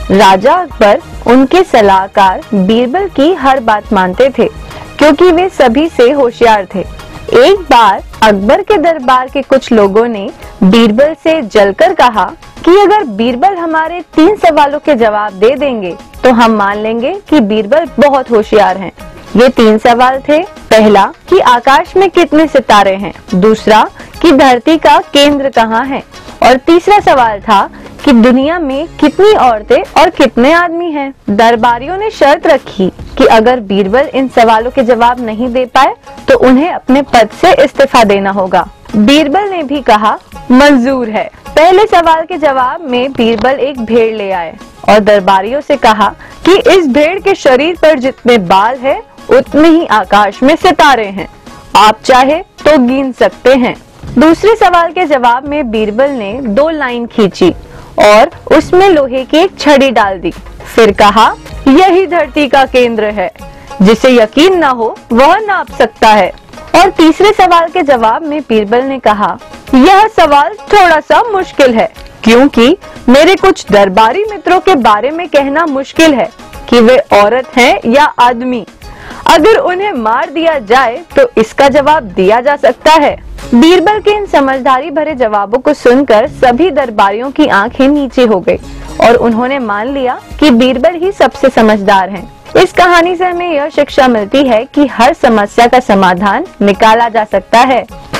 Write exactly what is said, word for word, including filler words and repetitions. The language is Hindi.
राजा अकबर उनके सलाहकार बीरबल की हर बात मानते थे, क्योंकि वे सभी से होशियार थे। एक बार अकबर के दरबार के कुछ लोगों ने बीरबल से जलकर कहा कि अगर बीरबल हमारे तीन सवालों के जवाब दे देंगे तो हम मान लेंगे कि बीरबल बहुत होशियार हैं। ये तीन सवाल थे। पहला कि आकाश में कितने सितारे हैं, दूसरा कि धरती का केंद्र कहाँ है, और तीसरा सवाल था कि दुनिया में कितनी औरतें और कितने आदमी हैं। दरबारियों ने शर्त रखी कि अगर बीरबल इन सवालों के जवाब नहीं दे पाए तो उन्हें अपने पद से इस्तीफा देना होगा। बीरबल ने भी कहा मंजूर है। पहले सवाल के जवाब में बीरबल एक भेड़ ले आए और दरबारियों से कहा कि इस भेड़ के शरीर पर जितने बाल हैं, उतने ही आकाश में सितारे हैं, आप चाहे तो गिन सकते हैं। दूसरे सवाल के जवाब में बीरबल ने दो लाइन खींची और उसमें लोहे की एक छड़ी डाल दी। फिर कहा यही धरती का केंद्र है, जिसे यकीन ना हो वह नाप सकता है। और तीसरे सवाल के जवाब में बीरबल ने कहा यह सवाल थोड़ा सा मुश्किल है, क्योंकि मेरे कुछ दरबारी मित्रों के बारे में कहना मुश्किल है कि वे औरत हैं या आदमी। अगर उन्हें मार दिया जाए तो इसका जवाब दिया जा सकता है। बीरबल के इन समझदारी भरे जवाबों को सुनकर सभी दरबारियों की आंखें नीचे हो गई और उन्होंने मान लिया कि बीरबल ही सबसे समझदार हैं। इस कहानी से हमें यह शिक्षा मिलती है कि हर समस्या का समाधान निकाला जा सकता है।